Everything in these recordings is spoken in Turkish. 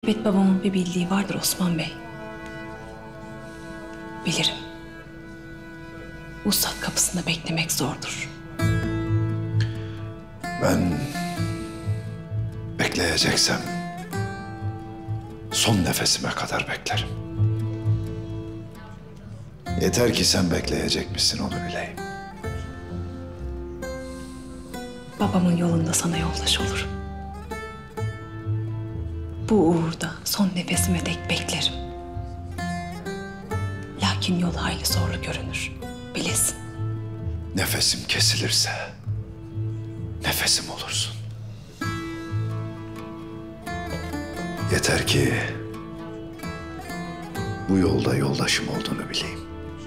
Elbet babamın bir bildiği vardır Osman Bey. Bilirim. Vuslat kapısında beklemek zordur. Ben bekleyeceksem son nefesime kadar beklerim. Yeter ki sen bekleyecek misin onu bileyim. Babamın yolunda sana yoldaş olurum. Bu uğurda son nefesime dek beklerim. Lakin yol hayli zorlu görünür, bilesin. Nefesim kesilirse nefesim olursun. Yeter ki bu yolda yoldaşım olduğunu bileyim.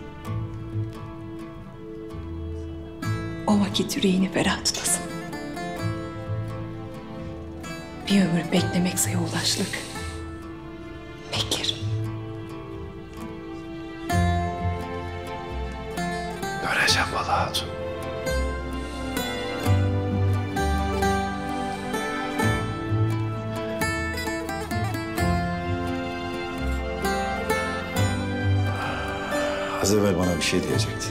O vakit yüreğini ferah tutasın. Bir ömür beklemekse yoldaşlık. Beklerim. Göreceğim Bala Hatun. Az evvel bana bir şey diyecektin.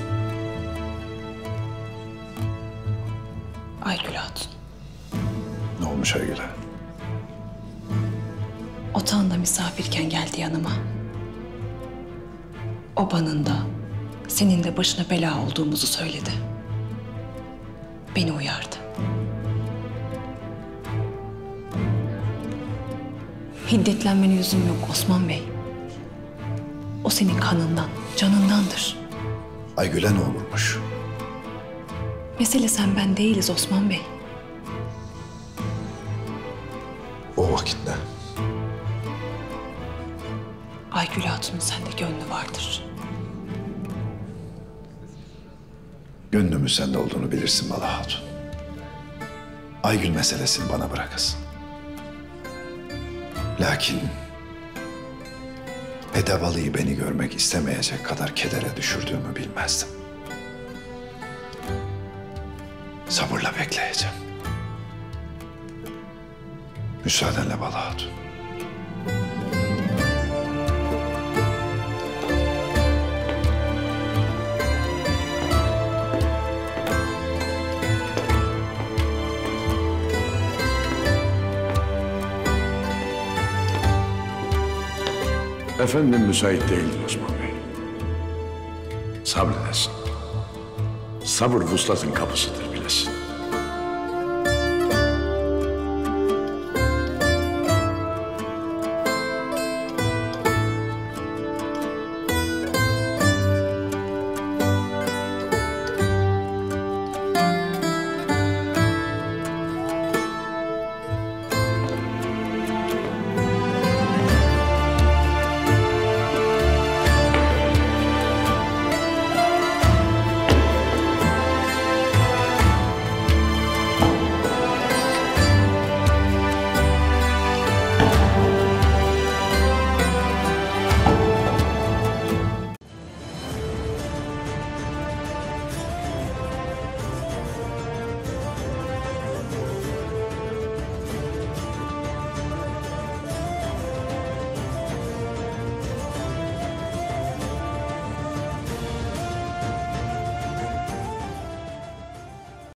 Aygül Hatun. Ne olmuş Aygül'e? Otağında misafirken geldi yanıma. Obanın da, senin de başına bela olduğumuzu söyledi. Beni uyardı. Hiddetlenmene yüzüm yok Osman Bey. O senin kanından, canındandır. Aygül'e ne olurmuş? Mesele sen ben değiliz Osman Bey. O vakit ne? Aygül Hatun'un sende gönlü vardır. Gönlümün sende olduğunu bilirsin Bala Hatun. Aygül meselesini bana bırakasın. Lakin Edebalı'yı beni görmek istemeyecek kadar kedere düşürdüğümü bilmezdim. Sabırla bekleyeceğim. Müsaadenle Bala Hatun. Efendim müsait değildir Osman Bey. Sabredesin. Sabır vuslatın kapısıdır.